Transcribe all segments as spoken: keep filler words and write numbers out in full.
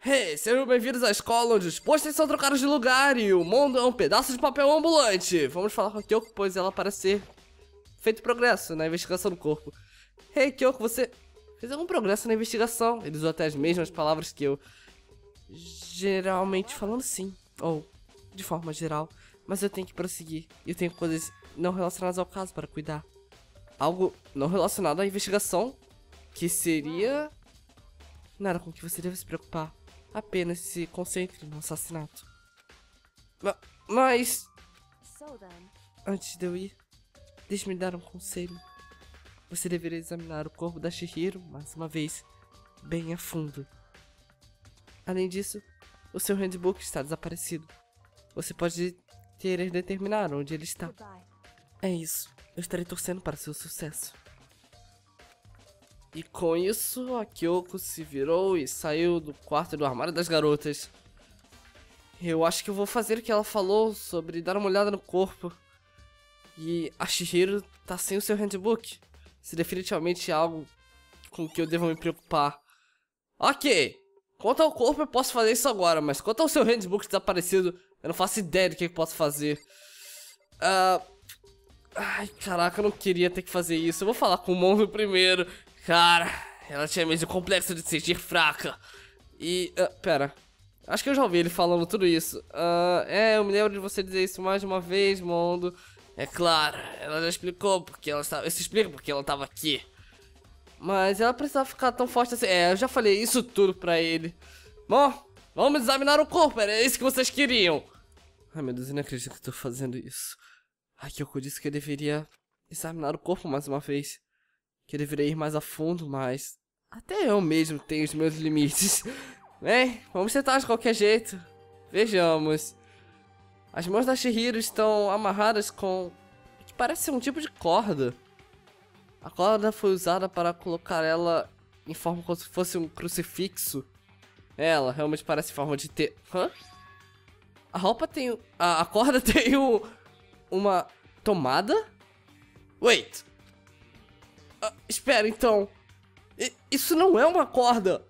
Hey, sejam bem-vindos à escola onde os pôsteres são trocados de lugar e o mundo é um pedaço de papel ambulante. Vamos falar com a Kyoko, pois ela parece ter feito progresso na investigação do corpo. Hey, Kyoko, você fez algum progresso na investigação? Ele usou até as mesmas palavras que eu. Geralmente falando sim, ou de forma geral, mas eu tenho que prosseguir. Eu tenho coisas não relacionadas ao caso para cuidar. Algo não relacionado à investigação, que seria nada com que você deve se preocupar. Apenas se concentre no assassinato. Ma mas... Antes de eu ir, deixe-me dar um conselho. Você deveria examinar o corpo da Chihiro, mais uma vez, bem a fundo. Além disso, o seu handbook está desaparecido. Você pode querer determinar onde ele está. É isso. Eu estarei torcendo para seu sucesso. E com isso, a Kyoko se virou e saiu do quarto do armário das garotas. Eu acho que eu vou fazer o que ela falou sobre dar uma olhada no corpo. E a Chihiro tá sem o seu handbook. Isso definitivamente é algo com que eu devo me preocupar. Ok, quanto ao corpo eu posso fazer isso agora, mas quanto ao seu handbook desaparecido, eu não faço ideia do que eu posso fazer. Uh... Ai, caraca, eu não queria ter que fazer isso. Eu vou falar com o Monzo primeiro. Cara, ela tinha mesmo o complexo de se sentir fraca. E, uh, pera, acho que eu já ouvi ele falando tudo isso. uh, É, eu me lembro de você dizer isso mais de uma vez, Mondo. É claro, ela já explicou porque ela estava... Isso explica porque ela estava aqui. Mas ela precisava ficar tão forte assim. É, eu já falei isso tudo pra ele. Bom, vamos examinar o corpo, era isso que vocês queriam. Ai meu Deus, eu não acredito que eu tô fazendo isso. A Kyoko disse que eu deveria examinar o corpo mais uma vez. Que eu deveria ir mais a fundo, mas até eu mesmo tenho os meus limites. Bem, vamos tentar de qualquer jeito. Vejamos. As mãos da Chihiro estão amarradas com o que parece ser um tipo de corda. A corda foi usada para colocar ela em forma como se fosse um crucifixo. Ela realmente parece em forma de T. Hã? A roupa tem... A, a corda tem um, uma tomada? Wait. Uh, espera, então. I isso não é uma corda.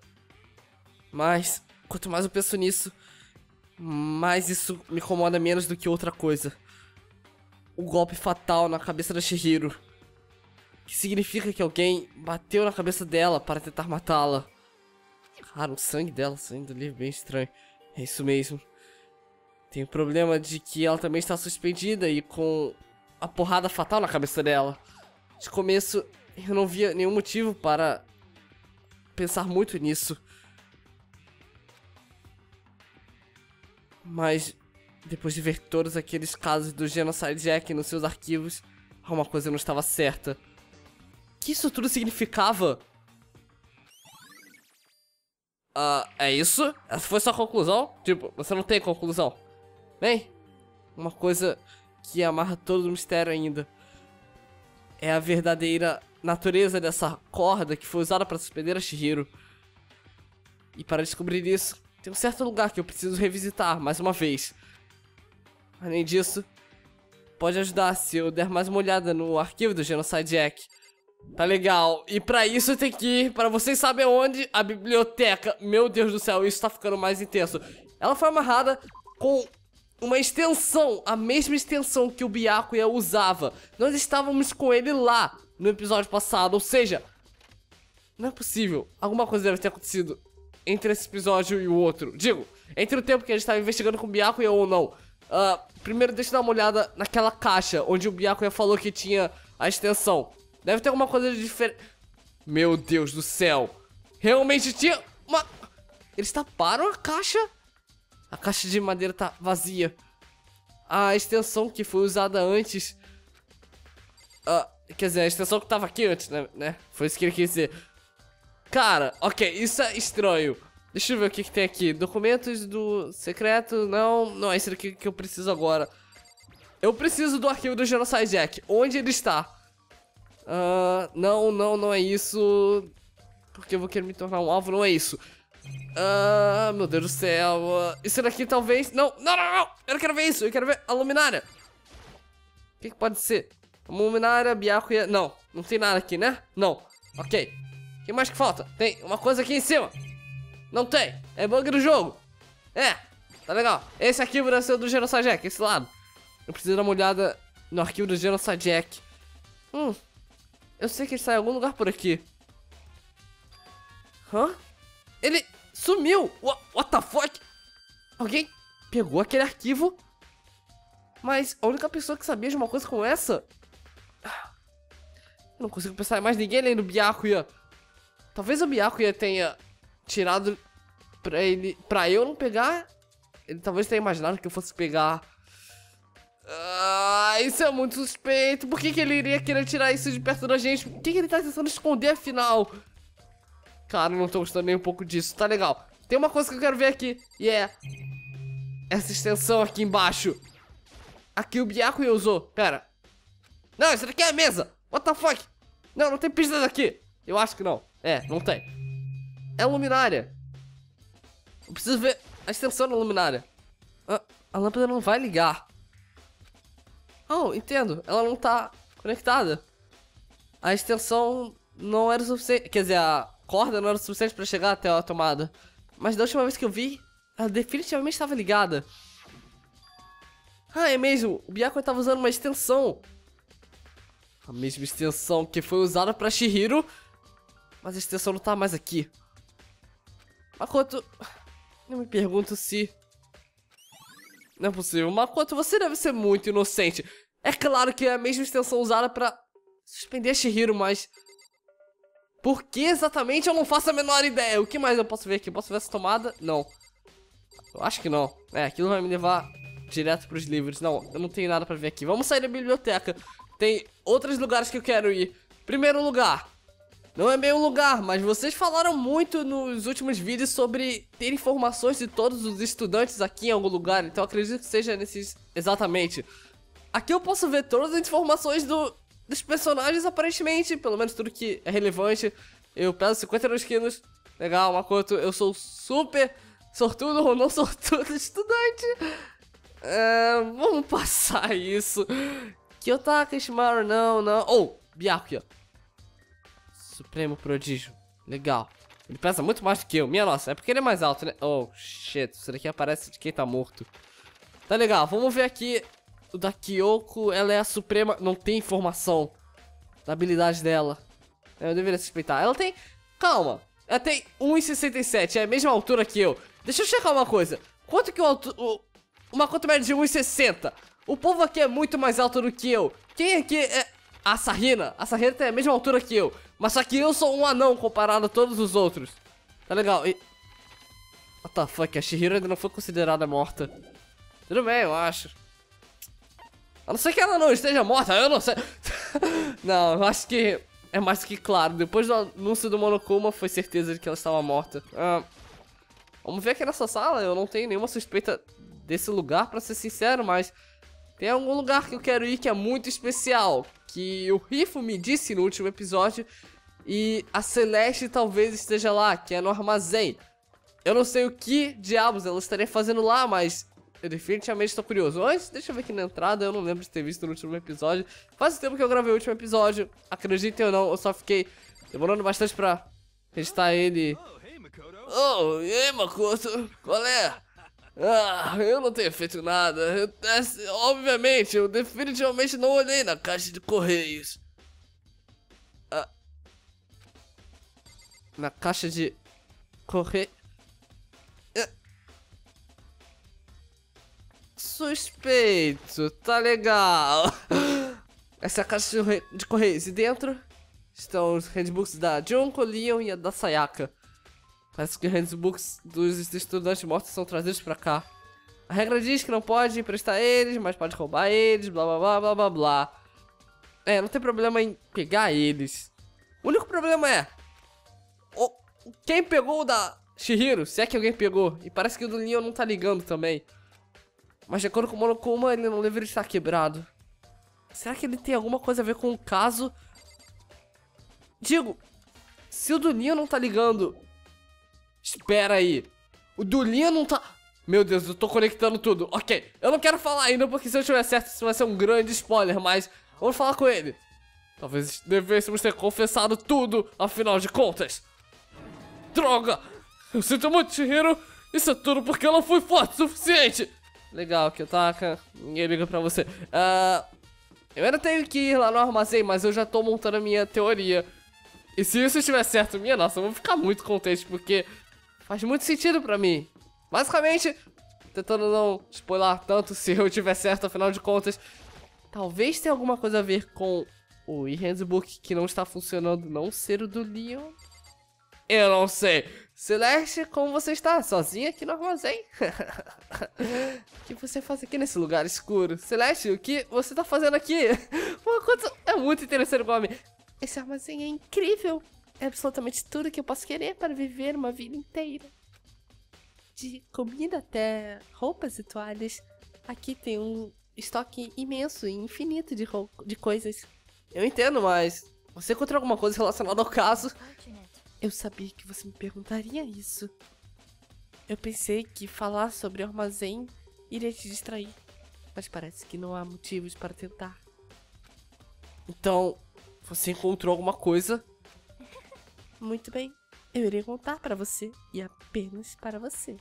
Mas, quanto mais eu penso nisso, mais isso me incomoda menos do que outra coisa. O golpe fatal na cabeça da Chihiro. Que significa que alguém bateu na cabeça dela para tentar matá-la. Cara, o sangue dela saindo ali é bem estranho. É isso mesmo. Tem o problema de que ela também está suspendida e com a porrada fatal na cabeça dela. De começo, eu não via nenhum motivo para pensar muito nisso. Mas, depois de ver todos aqueles casos do Genocide Jack nos seus arquivos, uma coisa não estava certa. O que isso tudo significava? Ah, uh, é isso? Essa foi sua conclusão? Tipo, você não tem conclusão? Bem, uma coisa que amarra todo o mistério ainda é a verdadeira natureza dessa corda que foi usada para suspender a Chihiro. E para descobrir isso, tem um certo lugar que eu preciso revisitar mais uma vez. Além disso, pode ajudar se eu der mais uma olhada no arquivo do Genocide Jack. Tá legal. E pra isso tem que ir, para vocês sabem onde, a biblioteca. Meu Deus do céu, isso tá ficando mais intenso. Ela foi amarrada com uma extensão, a mesma extensão que o Byakuya usava. Nós estávamos com ele lá no episódio passado, ou seja, não é possível. Alguma coisa deve ter acontecido entre esse episódio e o outro. Digo, entre o tempo que a gente estava investigando com o Byakuya ou não. uh, Primeiro deixa eu dar uma olhada naquela caixa onde o Byakuya falou que tinha a extensão. Deve ter alguma coisa de diferente. Meu Deus do céu. Realmente tinha uma... Eles taparam a caixa? A caixa de madeira tá vazia. A extensão que foi usada antes... Uh, quer dizer, a extensão que tava aqui antes, né? né? Foi isso que ele quis dizer. Cara, ok, isso é estranho. Deixa eu ver o que, que tem aqui. Documentos do secreto. Não, não é isso aqui que eu preciso agora. Eu preciso do arquivo do Genocide Jack. Onde ele está? Uh, não, não, não é isso. Porque eu vou querer me tornar um alvo, não é isso. Ah, uh, meu Deus do céu. Uh, isso daqui talvez... Não, não, não, não. Eu não quero ver isso, eu quero ver a luminária. O que, que pode ser? A luminária, Byakuya... Não, não tem nada aqui, né? Não, ok. O que mais que falta? Tem uma coisa aqui em cima. Não tem. É bug do jogo. É. Tá legal. Esse arquivo deve ser do Genocide Jack, esse lado. Eu preciso dar uma olhada no arquivo do Genocide Jack. Hum. Eu sei que ele está em algum lugar por aqui. Hã? Ele sumiu. What, what the fuck? Alguém pegou aquele arquivo? Mas a única pessoa que sabia de uma coisa como essa... Eu não consigo pensar em mais ninguém além do Byakuya. Talvez o Byakuya tenha tirado pra ele... Pra eu não pegar... Ele talvez tenha imaginado que eu fosse pegar... Ah, isso é muito suspeito. Por que, que ele iria querer tirar isso de perto da gente? O que, que ele tá tentando esconder afinal? Cara, eu não tô gostando nem um pouco disso. Tá legal. Tem uma coisa que eu quero ver aqui. E é... essa extensão aqui embaixo. Aqui o Byakuya usou. Pera. Não, isso daqui é a mesa. What the fuck? Não, não tem pistas aqui. Eu acho que não. É, não tem. É luminária. Eu preciso ver a extensão da luminária. A, a lâmpada não vai ligar. Oh, entendo. Ela não tá conectada. A extensão não era o suficiente. Quer dizer, a corda não era o suficiente pra chegar até a tomada. Mas da última vez que eu vi, ela definitivamente estava ligada. Ah, é mesmo. O Byakuya estava usando uma extensão. A mesma extensão que foi usada pra Chihiro. Mas a extensão não tá mais aqui. Makoto... Eu me pergunto se... Não é possível. Makoto, você deve ser muito inocente. É claro que é a mesma extensão usada pra suspender a Chihiro, mas... Por que exatamente eu não faço a menor ideia? O que mais eu posso ver aqui? Posso ver essa tomada? Não. Eu acho que não. É, aquilo vai me levar direto pros livros. Não, eu não tenho nada pra ver aqui. Vamos sair da biblioteca. Tem outros lugares que eu quero ir. Primeiro lugar. Não é bem um lugar, mas vocês falaram muito nos últimos vídeos sobre ter informações de todos os estudantes aqui em algum lugar. Então eu acredito que seja nesses exatamente. Aqui eu posso ver todas as informações do, dos personagens aparentemente. Pelo menos tudo que é relevante. Eu peso cinquenta e dois quilos. Legal, Makoto. Eu sou super sortudo ou não sortudo estudante. É, vamos passar isso. Kiyotaka, Ishimaru, não, não. Oh, Byakuya. Supremo Prodígio. Legal. Ele pesa muito mais do que eu. Minha nossa, é porque ele é mais alto, né? Oh, shit. Isso daqui aparece de quem tá morto. Tá legal. Vamos ver aqui. O da Kyoko, ela é a Suprema. Não tem informação da habilidade dela. Eu deveria suspeitar. Ela tem... Calma. Ela tem um e sessenta e sete. É a mesma altura que eu. Deixa eu checar uma coisa. Quanto que o... Alto... o... o Makoto mede de um e sessenta? O povo aqui é muito mais alto do que eu. Quem aqui é... A Sarina. A Sarina tem a mesma altura que eu. Mas só que eu sou um anão comparado a todos os outros. Tá legal. E... What the fuck? A Chihiro ainda não foi considerada morta. Tudo bem, eu acho. A não ser que ela não esteja morta, eu não sei. Não, eu acho que é mais do que claro. Depois do anúncio do Monokuma, foi certeza de que ela estava morta. Ah, vamos ver aqui nessa sala. Eu não tenho nenhuma suspeita desse lugar, pra ser sincero, mas... Tem algum lugar que eu quero ir que é muito especial. Que o Rifo me disse no último episódio. E a Celeste talvez esteja lá, que é no armazém. Eu não sei o que diabos ela estaria fazendo lá, mas eu definitivamente estou curioso. Antes, deixa eu ver aqui na entrada, eu não lembro de ter visto no último episódio. Faz tempo que eu gravei o último episódio, acreditem ou não, eu só fiquei demorando bastante pra registrar ele. Oh, e aí, Makoto? Qual é? Ah, eu não tenho feito nada. Eu, é, obviamente, eu definitivamente não olhei na caixa de correios. Ah, na caixa de correio. É. Suspeito, tá legal. Essa é a caixa de correios. E dentro estão os handbooks da Junko, Leon e a da Sayaka. Parece que os handbooks dos estudantes mortos são trazidos pra cá. A regra diz que não pode emprestar eles, mas pode roubar eles, blá blá blá blá blá blá. É, não tem problema em pegar eles. O único problema é... O, quem pegou o da Chihiro, se é que alguém pegou. E parece que o do Leon não tá ligando também. Mas de acordo com o Monokuma, ele não deveria estar quebrado. Será que ele tem alguma coisa a ver com o caso? Digo, se o do Leon não tá ligando... Espera aí. O do Leon não tá... Meu Deus, eu tô conectando tudo. Ok, eu não quero falar ainda, porque se eu tiver certo, isso vai ser um grande spoiler, mas... Vamos falar com ele. Talvez devêssemos ter confessado tudo, afinal de contas. Droga! Eu sinto muito, Chihiro. Isso é tudo porque eu não fui forte o suficiente. Legal, Kiyotaka. Ninguém liga pra você. Ah, eu ainda tenho que ir lá no armazém, mas eu já tô montando a minha teoria. E se isso estiver certo, minha nossa, eu vou ficar muito contente, porque faz muito sentido pra mim. Basicamente, tentando não spoiler tanto se eu tiver certo, afinal de contas, talvez tenha alguma coisa a ver com o e-handbook que não está funcionando não ser o do Leon. Eu não sei. Celeste, como você está? Sozinha aqui no armazém? O que você faz aqui nesse lugar escuro? Celeste, o que você tá fazendo aqui? Uma coisa é muito interessante igual a mim. Esse armazém é incrível. É absolutamente tudo que eu posso querer para viver uma vida inteira. De comida até roupas e toalhas. Aqui tem um estoque imenso e infinito de, de coisas. Eu entendo, mas você encontrou alguma coisa relacionada ao caso? Eu sabia que você me perguntaria isso. Eu pensei que falar sobre o armazém iria te distrair. Mas parece que não há motivos para tentar. Então, você encontrou alguma coisa? Muito bem. Eu irei contar para você. E apenas para você.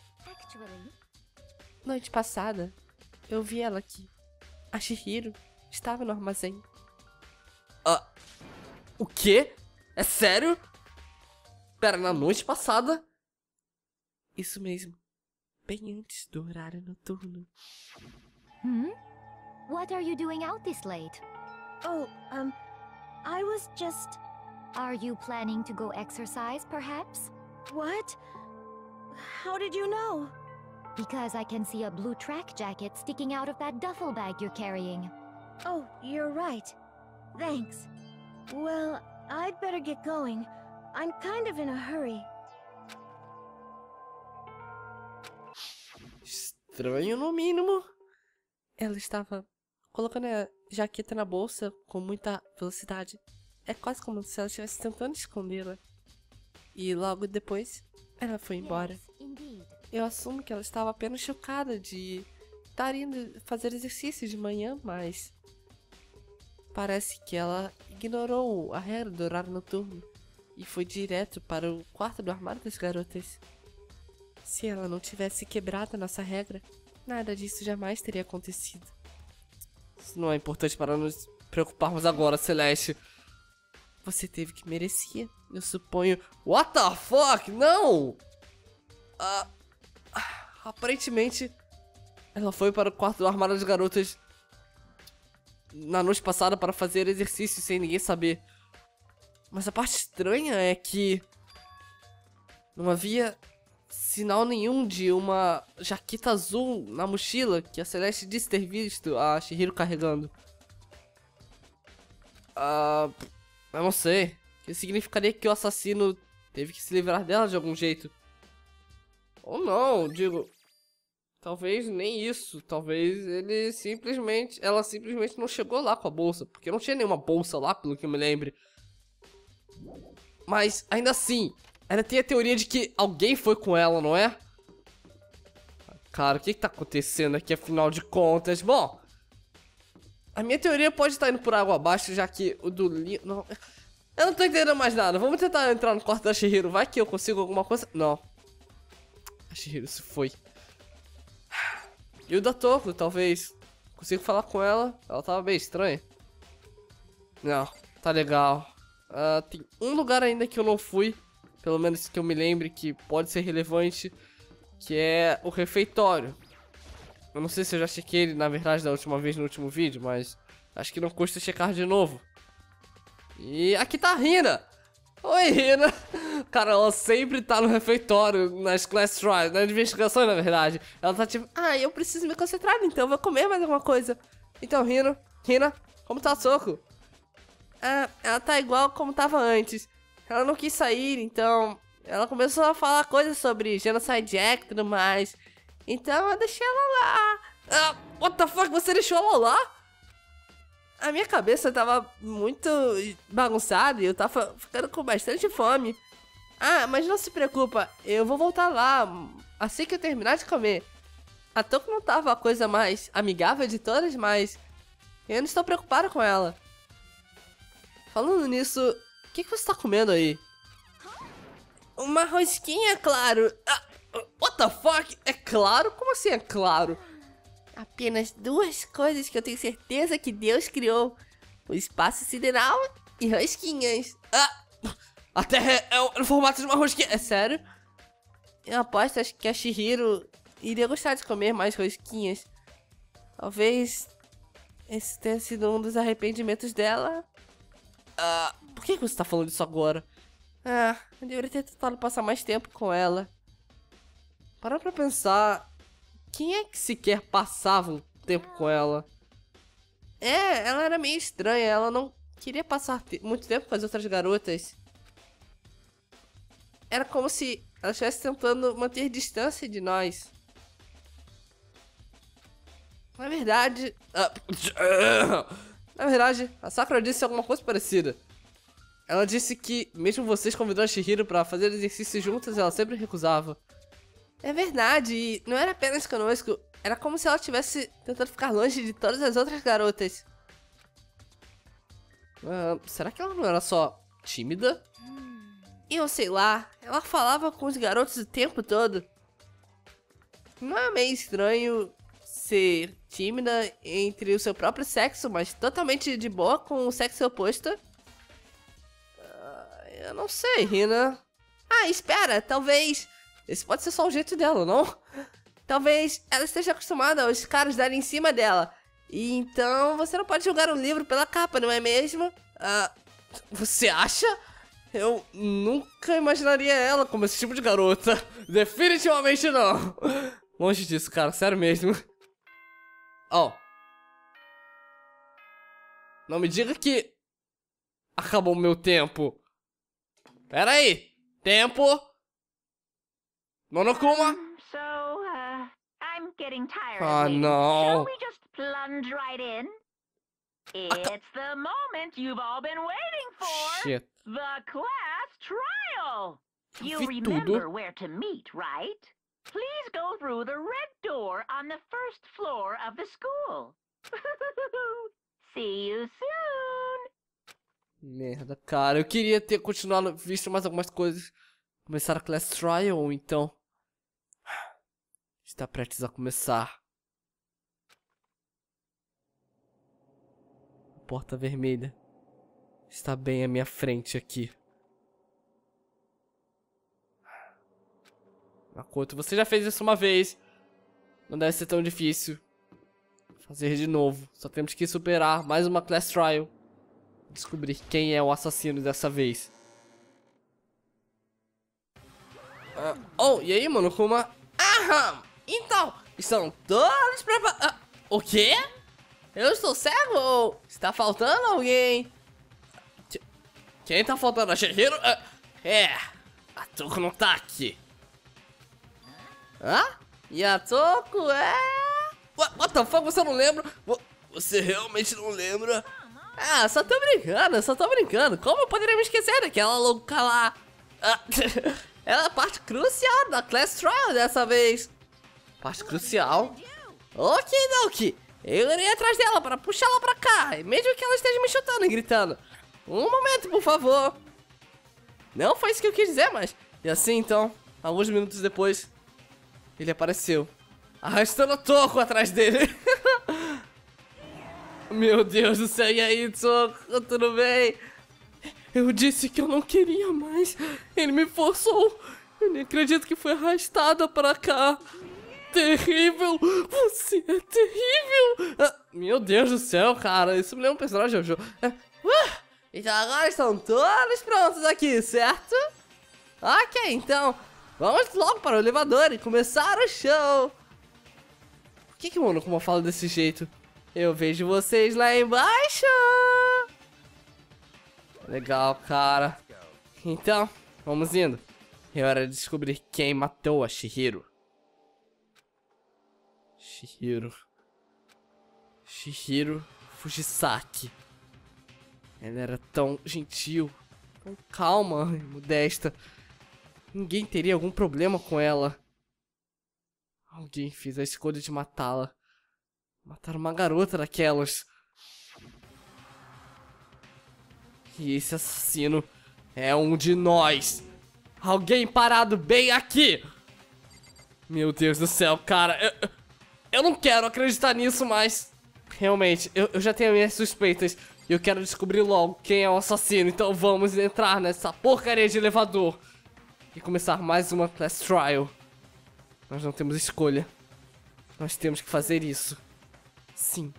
Noite passada, eu vi ela aqui. A Chihiro estava no armazém. Ah, o quê? É sério? Pera, na noite passada? Isso mesmo. Bem antes do horário noturno. Hmm? What are you doing out this late? Oh, um, I was just... Are you planning to go exercise, perhaps? What? How did you know? Because I can see a blue track jacket sticking out of that duffel bag you're carrying. Oh, you're right. Thanks. Well, I'd better get going. I'm kind of in a hurry. Estranho, no mínimo. Ela estava colocando a jaqueta na bolsa com muita velocidade. É quase como se ela estivesse tentando escondê-la. E logo depois, ela foi embora. Yes, indeed. Eu assumo que ela estava apenas chocada de estar indo fazer exercício de manhã, mas parece que ela ignorou a regra do horário noturno e foi direto para o quarto do armário das garotas. Se ela não tivesse quebrado a nossa regra, nada disso jamais teria acontecido. Isso não é importante para nos preocuparmos agora, Celeste. Você teve que merecia, eu suponho. What the fuck? Não! Ah, aparentemente, ela foi para o quarto do armário das garotas na noite passada para fazer exercício sem ninguém saber. Mas a parte estranha é que não havia sinal nenhum de uma jaqueta azul na mochila que a Celeste disse ter visto a Chihiro carregando. Ah, eu não sei. Que significaria que o assassino teve que se livrar dela de algum jeito. Ou não, digo... Talvez nem isso. Talvez ele simplesmente... Ela simplesmente não chegou lá com a bolsa. Porque não tinha nenhuma bolsa lá, pelo que eu me lembre. Mas, ainda assim, ainda tem a teoria de que alguém foi com ela, não é? Cara, o que que tá acontecendo aqui, afinal de contas? Bom, a minha teoria pode estar indo por água abaixo, já que o do Leon... Não, eu não tô entendendo mais nada. Vamos tentar entrar no quarto da Chihiro. Vai que eu consigo alguma coisa... Não. A Chihiro se foi. E o da Toko, talvez. Consigo falar com ela. Ela tava bem estranha. Não, tá legal. Uh, tem um lugar ainda que eu não fui, pelo menos que eu me lembre, que pode ser relevante, que é o refeitório. Eu não sei se eu já chequei ele, na verdade, da última vez no último vídeo, mas acho que não custa checar de novo. E aqui tá a Rina. Oi, Rina. Cara, ela sempre tá no refeitório, nas class trials, nas investigações, na verdade. Ela tá tipo, ah, eu preciso me concentrar, então eu vou comer mais alguma coisa. Então, Rina, Rina, como tá o soco? Ah, ela tá igual como tava antes. Ela não quis sair, então ela começou a falar coisas sobre Genocide Jack e tudo mais. Então eu deixei ela lá. Ah, what the fuck, você deixou ela lá? A minha cabeça tava muito bagunçada e eu tava ficando com bastante fome. Ah, mas não se preocupa, eu vou voltar lá assim que eu terminar de comer. A Toko não tava a coisa mais amigável de todas, mas eu não estou preocupado com ela. Falando nisso, o que, que você tá comendo aí? uma rosquinha, claro. Ah, what the fuck? É claro? Como assim é claro? Apenas duas coisas que eu tenho certeza que Deus criou. O espaço sideral e rosquinhas. Ah, a Terra é, é no formato de uma rosquinha. É sério? Eu aposto que a Chihiro iria gostar de comer mais rosquinhas. Talvez esse tenha sido um dos arrependimentos dela. Ah, por que você tá falando isso agora? Ah, eu deveria ter tentado passar mais tempo com ela. Para pra pensar, quem é que sequer passava um tempo com ela? É, ela era meio estranha, ela não queria passar te muito tempo com as outras garotas. Era como se ela estivesse tentando manter distância de nós. Na verdade... Ah, na verdade, a Sakura disse alguma coisa parecida. Ela disse que, mesmo vocês convidando a Chihiro pra fazer exercício juntas, ela sempre recusava. É verdade, e não era apenas conosco. Era como se ela estivesse tentando ficar longe de todas as outras garotas. Uh, será que ela não era só tímida? Eu sei lá, ela falava com os garotos o tempo todo. Não é meio estranho ser tímida entre o seu próprio sexo, mas totalmente de boa com o sexo oposto? Uh, eu não sei, Hina. Ah, espera, talvez... Esse pode ser só o jeito dela, não? Talvez ela esteja acostumada aos caras darem em cima dela. E então você não pode julgar um livro pela capa, não é mesmo? Ah, você acha? Eu nunca imaginaria ela como esse tipo de garota. Definitivamente não. Longe disso, cara, sério mesmo. Oh. Não me diga que acabou o meu tempo. Pera aí. Tempo. Monokuma? Um, so, uh, I'm getting tired Oh, of waiting. no. Shall we just plunge right in? It's the moment you've all been waiting for. Shit. The class trial. You vi remember tudo. where to meet, right? Please go through the red door on the first floor of the school. See you soon. Merda, cara. Eu queria ter continuado, visto mais algumas coisas. Começar a class trial, ou então... Está prestes a começar. A porta vermelha está bem à minha frente aqui. Makoto, você já fez isso uma vez. Não deve ser tão difícil fazer de novo. Só temos que superar mais uma class trial. Descobrir quem é o assassino dessa vez. Uh, oh, e aí, mano? Como uma... Aham! Então, estão todos preparados... Uh, o quê? Eu estou cego ou está faltando alguém? Qu Quem tá faltando? A Chihiro? Uh, é, a Toko não tá aqui. Hã? E a Toko é... What, what the fuck? Você não lembra? Você realmente não lembra? Ah, só tô brincando, só tô brincando. Como eu poderia me esquecer daquela louca lá? Ah, ela é a parte crucial da class trial dessa vez. Parte crucial? Ok, Doki. Eu irei atrás dela para puxá-la pra cá, mesmo que ela esteja me chutando e gritando. Um momento, por favor. Não foi isso que eu quis dizer, mas... E assim, então, alguns minutos depois, ele apareceu, arrastando a Toko atrás dele. Meu Deus do céu, e aí, Toko? Tudo bem? Eu disse que eu não queria mais. Ele me forçou. Eu nem acredito que fui arrastada pra cá. Terrível! Você é terrível! Ah, meu Deus do céu, cara. Isso me lembra um personagem de Jojo. Ah, uh, então agora estão todos prontos aqui, certo? Ok, então vamos logo para o elevador e começar o show. Por que que o Monokuma fala desse jeito? Eu vejo vocês lá embaixo. Legal, cara. Então, vamos indo. É hora de descobrir quem matou a Chihiro. Chihiro. Chihiro Fujisaki. Ela era tão gentil, tão calma e modesta. Ninguém teria algum problema com ela. Alguém fez a escolha de matá-la. Matar uma garota daquelas. E esse assassino é um de nós. Alguém parado bem aqui. Meu Deus do céu, cara. Eu, eu não quero acreditar nisso, mas... Realmente, eu, eu já tenho minhas suspeitas. E eu quero descobrir logo quem é o assassino. Então vamos entrar nessa porcaria de elevador. E começar mais uma class trial. Nós não temos escolha. Nós temos que fazer isso. Sim.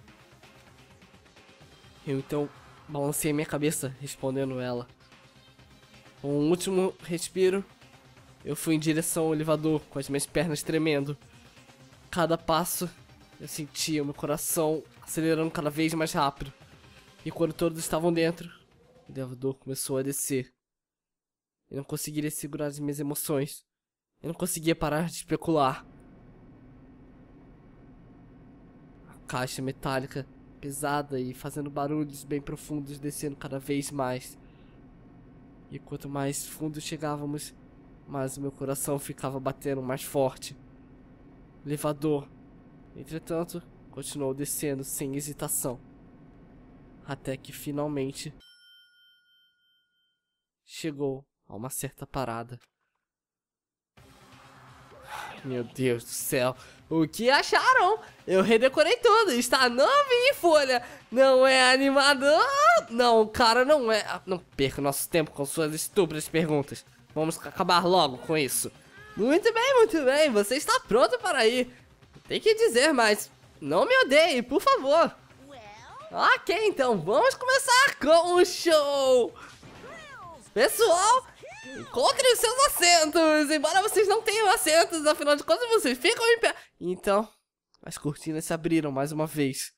Eu então balancei minha cabeça, respondendo ela. Com um último respiro, eu fui em direção ao elevador, com as minhas pernas tremendo. Cada passo, eu sentia o meu coração acelerando cada vez mais rápido. E quando todos estavam dentro, o elevador começou a descer. Eu não conseguiria segurar as minhas emoções. Eu não conseguia parar de especular. A caixa metálica, pesada e fazendo barulhos bem profundos, descendo cada vez mais. E quanto mais fundo chegávamos, mais o meu coração ficava batendo mais forte. O elevador, entretanto, continuou descendo sem hesitação. Até que finalmente chegou a uma certa parada. Meu Deus do céu, o que acharam? Eu redecorei tudo, está novinho em folha. Não é animador? Não, cara, não é. Não perca nosso tempo com suas estúpidas perguntas. Vamos acabar logo com isso. Muito bem, muito bem, você está pronto para ir. Tem que dizer, mas não me odeie, por favor. Ok, então vamos começar com o show. Pessoal, encontrem os seus assentos. Embora vocês não tenham assentos, afinal de contas vocês ficam em pé. Então, as cortinas se abriram mais uma vez.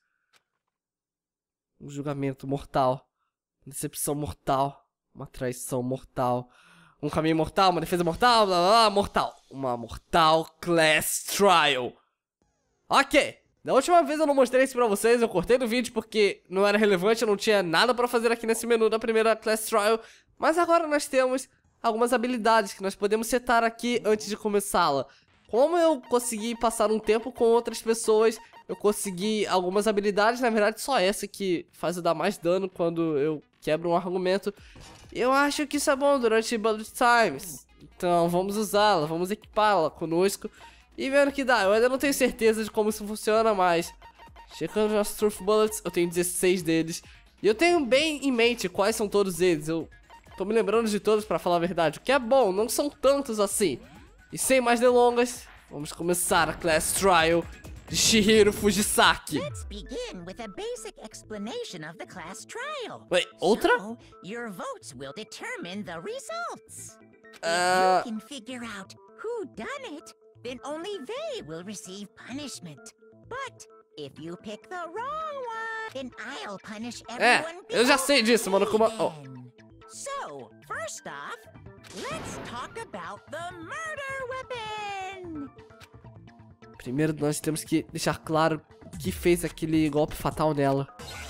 Um julgamento mortal. Uma decepção mortal. Uma traição mortal. Um caminho mortal, uma defesa mortal, blá blá blá, mortal. Uma mortal class trial. Ok. Da última vez eu não mostrei isso pra vocês, eu cortei do vídeo porque não era relevante, eu não tinha nada pra fazer aqui nesse menu da primeira class trial. Mas agora nós temos algumas habilidades que nós podemos setar aqui antes de começá-la. Como eu consegui passar um tempo com outras pessoas, eu consegui algumas habilidades, na verdade só essa que faz eu dar mais dano quando eu quebro um argumento. Eu acho que isso é bom durante bullet times, então vamos usá-la, vamos equipá-la conosco e vendo o que dá. Eu ainda não tenho certeza de como isso funciona, mas checando nossos Truth Bullets, eu tenho dezesseis deles. E eu tenho bem em mente quais são todos eles, eu tô me lembrando de todos pra falar a verdade, o que é bom, não são tantos assim. E sem mais delongas, vamos começar a class trial de Chihiro Fujisaki. Let's begin with a basic explanation of the class trial. Wait, outra? So, your votes will determine the results. Uh... If you can figure out who done it, then only they will receive punishment. But if you pick the wrong one, then I'll punish É, everyone. eu já sei disso, mano. Como... Oh. So, first off, let's talk about the murder weapon. Primeiro nós temos que deixar claro que fez aquele golpe fatal nela.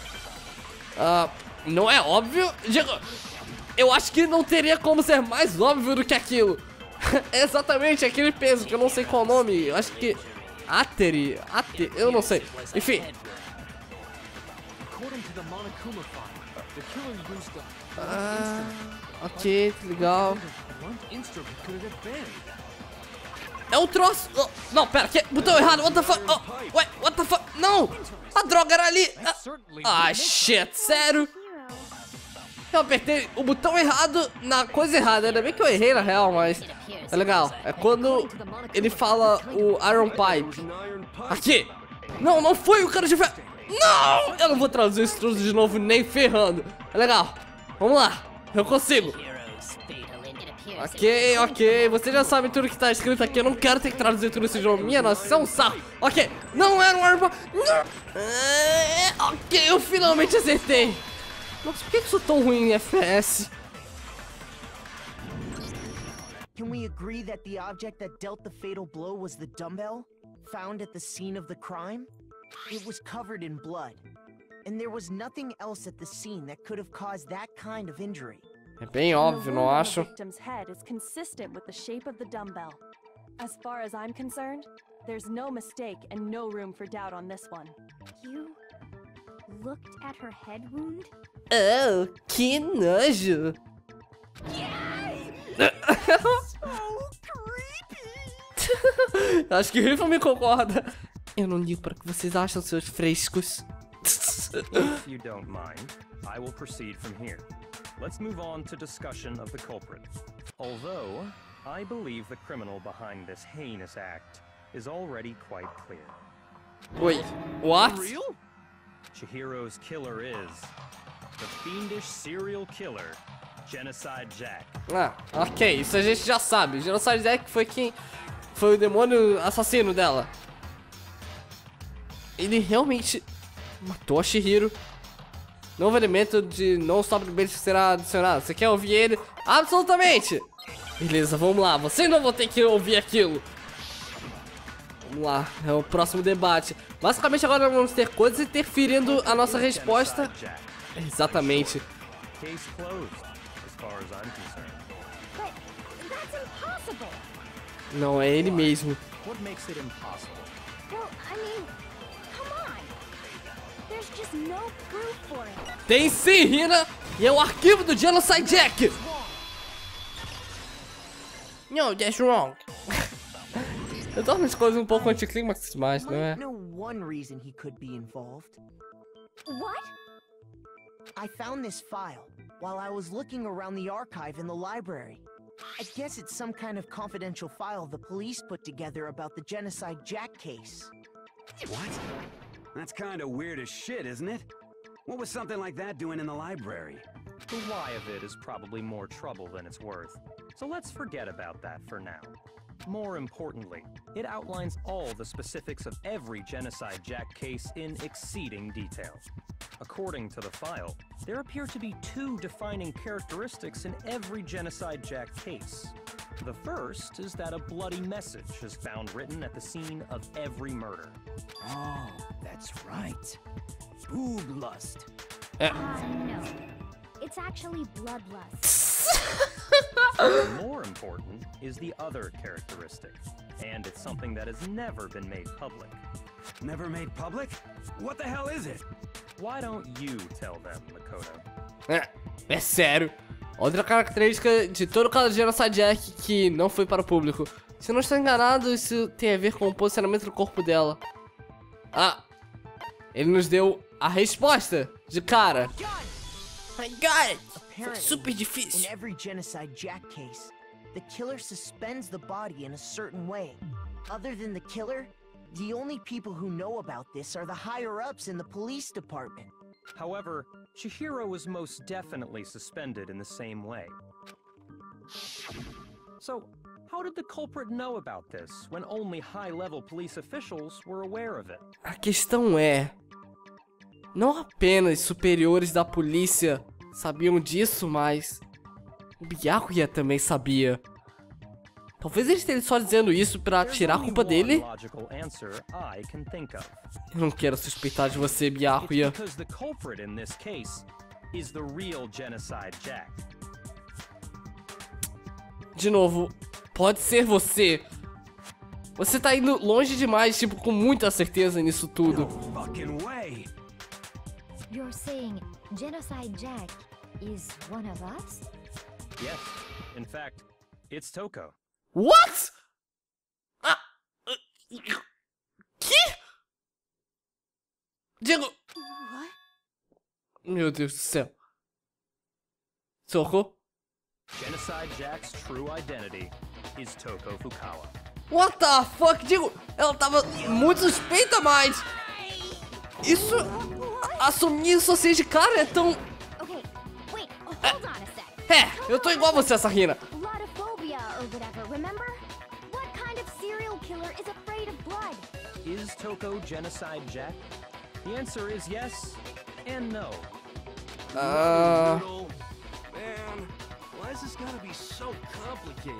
Ah, não é óbvio? Digo, eu acho que não teria como ser mais óbvio do que aquilo. É exatamente aquele peso que eu não sei qual o nome. Eu acho que... Ateri... Ateri... Eu não sei. Enfim. Ah, ok, legal. É um troço. Oh, não, pera, que botão errado. What the fuck? Oh, ué, what the fuck? Não! A droga era ali. Ah, shit, sério? Eu apertei o botão errado na coisa errada. Ainda bem que eu errei na real, mas é legal. É quando ele fala o Iron Pipe. Aqui! Não, não foi o cara de ferro. Não! Eu não vou traduzir isso tudo de novo nem ferrando. É legal. Vamos lá. Eu consigo. Ok, ok. Você já sabe tudo que tá escrito aqui. Eu não quero ter que traduzir tudo isso de novo. Minha nossa, isso é um saco. Ok. Não era um Iron Pipe. Não. É, ok, eu finalmente acertei. Nossa, por que eu sou tão ruim em F P S? Can we agree that the object that dealt the fatal blow was the dumbbell found at the scene of the crime? It was covered in blood, and there was nothing else at the scene that could have caused that kind of injury. É bem óbvio, não acho? The victim's head is consistent with the shape of the dumbbell. As far as I'm concerned, there's no mistake and no room for doubt on this one. You looked at her head wound? Oh, que nojo! Acho que o Riffle me concorda. Eu não ligo para o que vocês acham, seus frescos. If you don't mind, I will proceed from here. Let's move on to discussion of the culprit. Although, I believe the criminal behind this heinous act is already quite clear. Wait, what? Chihiro's killer is the fiendish serial killer, Genocide Jack. Ah, ok, isso a gente já sabe. Genocide Jack foi quem... Foi o demônio assassino dela. Ele realmente matou a Chihiro. Novo elemento de Non-Stop Debate será adicionado. Você quer ouvir ele? Absolutamente! Beleza, vamos lá. Vocês não vão ter que ouvir aquilo. Vamos lá, é o próximo debate. Basicamente agora vamos ter coisas interferindo a nossa resposta. Exatamente. Case closed, as far as I'm concerned. But that's impossible. Não, é ele mesmo. What makes it impossible? Well, I mean, come on. There's just no proof for it. Tem sim, Rina! E é o arquivo do Genocide Jack! No, that's wrong. Eu torno as coisas um pouco anticlímax demais, não é? Might know one reason he could be involved. What? I found this file while I was looking around the archive in the library. I guess it's some kind of confidential file the police put together about the Genocide Jack case. What? That's kind of weird as shit, isn't it? What was something like that doing in the library? The why of it is probably more trouble than it's worth. So let's forget about that for now. More importantly, it outlines all the specifics of every Genocide Jack case in exceeding detail. According to the file, there appear to be two defining characteristics in every Genocide Jack case. The first is that a bloody message is found written at the scene of every murder. Oh, that's right. Boob lust. Uh, no. It's actually bloodlust. More important is the other characteristic, and it's something that has never been made public. Never made public? What the hell is it? Why don't you tell them, Makoto? É, é sério. Outra característica de todo o caso de Genocide Jack que não foi para o público. Se eu não estou enganado, isso tem a ver com o posicionamento do corpo dela. Ah, ele nos deu a resposta de cara. I got it! Foi super difícil. In every Genocide Jack case, the killer suspends the body in a certain way. Other than the killer, the only people who know about this are the higher-ups in the police department. However, Chihiro was most definitely suspended in the same way. So, how did the culprit know about this when only high-level police officials were aware of it? A questão é... Não apenas superiores da polícia sabiam disso, mas... O Byakuya também sabia. Talvez ele esteja só dizendo isso pra tirar a culpa dele. Eu não quero suspeitar de você, Byakuya. De novo, pode ser você. Você tá indo longe demais, tipo, com muita certeza nisso tudo. You're saying Genocide Jack is one of us? Yes. In fact, it's Toko. What? Ah, uh, que? Diego. What? Meu Deus do céu. Toko? Genocide Jack's true identity is Toko Fukawa. What the fuck? Diego, ela tava muito suspeita, mas... Isso... Assumir isso assim de cara é tão... Okay, wait, hold on a sec. É, eu tô igual a você, Sarina. Blodophobia or whatever, remember? What kind of serial killer is afraid of blood? Is Toko Genocide Jack? The answer is yes and no. Ah... Man, why is this gotta be so complicated?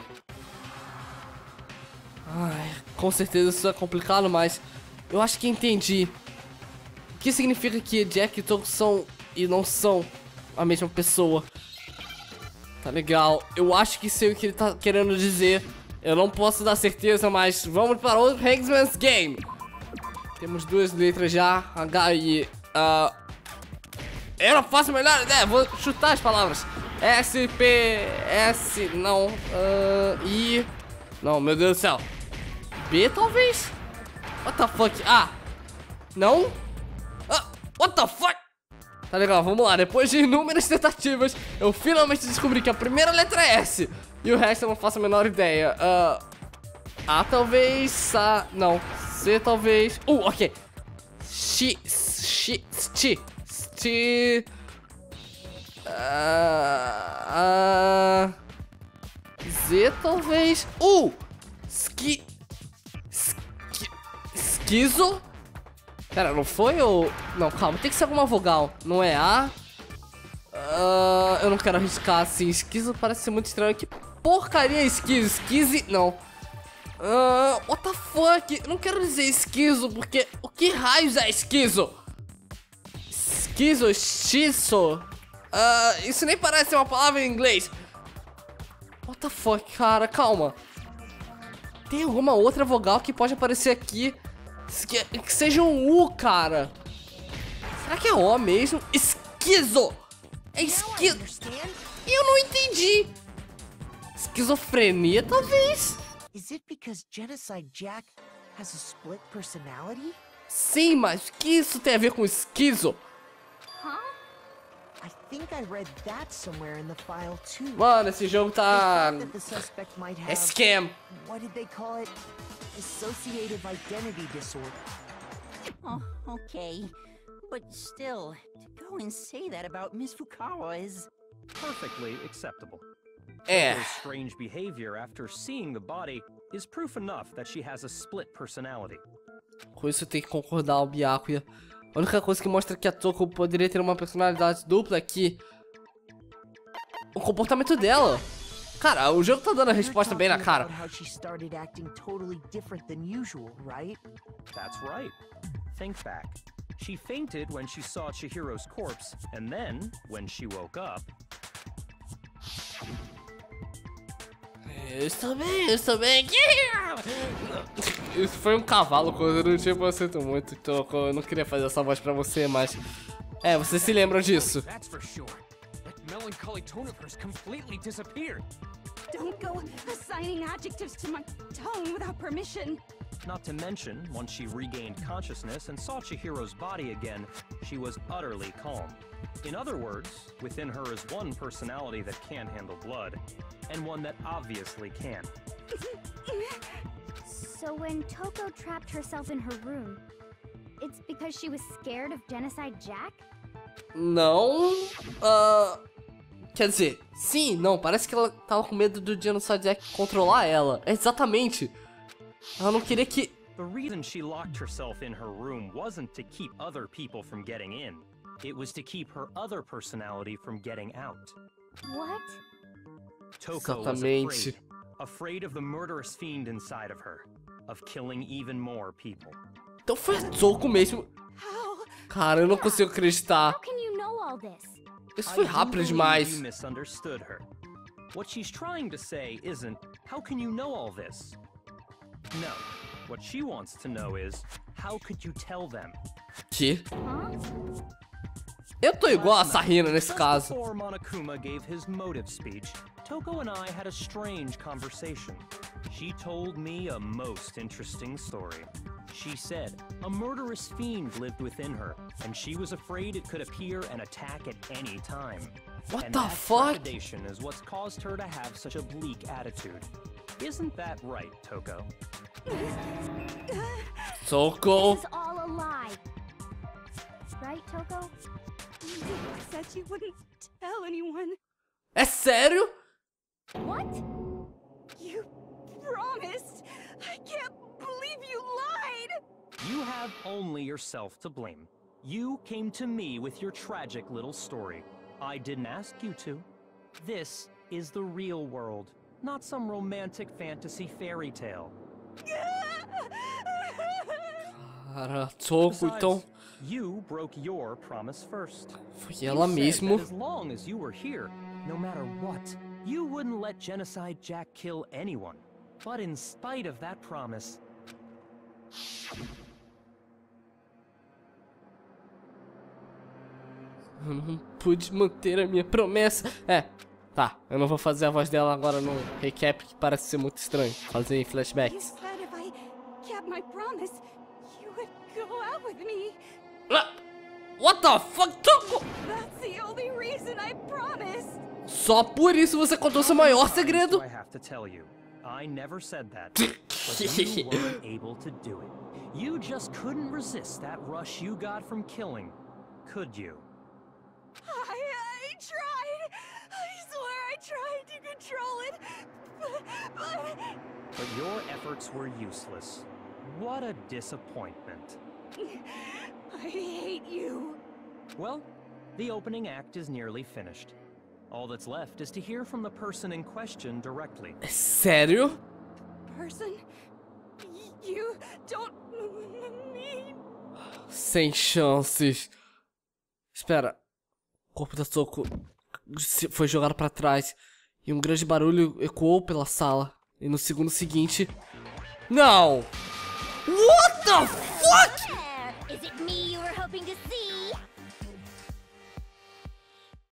Ai, com certeza isso é complicado, mas eu acho que entendi. O que significa que Jack e Toko são e não são a mesma pessoa. Tá legal. Eu acho que sei o que ele tá querendo dizer. Eu não posso dar certeza, mas vamos para outro Hangsman's Game. Temos duas letras já, H e... Uh... Eu não faço a melhor ideia, vou chutar as palavras. S, P, S, não. Uh, I. Não, meu Deus do céu. B, talvez? What the fuck? A. Não? Ah, what the fuck? Tá legal, vamos lá. Depois de inúmeras tentativas, eu finalmente descobri que a primeira letra é S. E o resto eu não faço a menor ideia. Uh, A, talvez. A. Não. C, talvez. Uh, ok. X. X. Sti. Sti. Uh, uh, Z, talvez. Uh! Ski. Ski. Esquizo? Pera, não foi ou... Não, calma, tem que ser alguma vogal. Não é A? Uh, eu não quero arriscar assim. Esquizo parece ser muito estranho. Que porcaria é esquizo? Esquise... Não. Uh, what the fuck? Eu não quero dizer esquizo, porque... O que raios é esquizo? Esquizo, estiço... Uh, isso nem parece uma palavra em inglês. What the fuck, cara? Calma. Tem alguma outra vogal que pode aparecer aqui que, que seja um U, cara? Será que é O mesmo? Esquizo! É esquizo. Eu não entendi. Esquizofrenia, talvez? Is it because Genocide Jack has a split personality? Sim, mas o que isso tem a ver com esquizo? I think I read that somewhere in the file too. Mano, esse jogo tá... I thought that the suspect might É have, scam. what did they call it? Dissociative identity disorder. Oh, okay. But still, to go and say that about Miss Fukawa is... Perfectly acceptable. É. Her strange behavior after seeing the body is proof enough that she has a split personality. Com isso eu tenho que concordar, o Byakuya. A única coisa que mostra que a Toko poderia ter uma personalidade dupla é que... o comportamento dela. Cara, o jogo tá dando a resposta bem na cara. That's right. Think back. She fainted when she saw Chihiro's corpse, and then, when she woke up... Eu estou bem, eu estou bem. Isso foi um cavalo, coisa do tipo, eu sinto muito, Toko. Eu não queria fazer essa voz pra você, mas... É, vocês se lembram disso. That's for sure. That melancholy tone of hers completely disappeared. Don't go assigning adjectives to my tone without permission. Not to mention, once she regained consciousness and saw Chihiro's body again, she was utterly calm. In other words, within her is one personality that can't handle blood, and one that obviously can. So when Toko trapped herself in her room, it's because she was scared of Genocide Jack? Não. Uh, quer dizer, sim, não. Parece que ela tava com medo do Genocide Jack controlar ela. É exatamente. Ela não queria que... The reason she locked herself in her room wasn't to keep other people from getting in. It was to keep her other personality from getting out. What? Toko was afraid. Afraid of the murderous fiend inside of her. Of killing even more people. Então foi a Toko mesmo. Cara, eu não consigo acreditar. How can you know all this? Isso foi rápido demais. You misunderstood her. What she's trying to say isn't, how can you know all this? No. What she wants to know is, how could you tell them? Que? Eu tô igual a Sarina nesse caso. Before Monokuma gave his motive speech, Toko and I had a strange conversation. She told me a most interesting story. She said a murderous fiend lived within her, and she was afraid it could appear and attack at any time. What and the that fuck? trepidation is what's caused her to have such a bleak attitude. Isn't that right, Toko? Toko. This is all a lie. Right, Toko? You said you wouldn't tell anyone. É sério? What? You promised. I can't believe you lied. You have only yourself to blame. You came to me with your tragic little story. I didn't ask you to. This is the real world, not some romantic fantasy fairy tale. Cara, Toko, então... You broke your promise first. Foi ela mesmo. As long as you were here, no matter what, you wouldn't let Genocide Jack kill anyone. But in spite of that promise... Eu não pude manter a minha promessa. É, Tá, eu não vou fazer a voz dela agora no recap, que parece ser muito estranho. Fazer em flashbacks. What the fuck? Só por isso você contou seu maior segredo? I have to tell you, I never said that. But you weren't able to do it. You just couldn't resist that rush you got from killing, could you? I, I tried. I swear I tried to control it, but, but... But your efforts were useless. What a disappointment. I hate you. Well, the opening act is nearly finished. All that's left is to hear from the person in question directly. Sério? Person? You don't mean... Sem chances. Espera. O corpo da Soko foi jogado pra trás e um grande barulho ecoou pela sala. E no segundo seguinte... Não! What the fuck? Is it me you were hoping to see?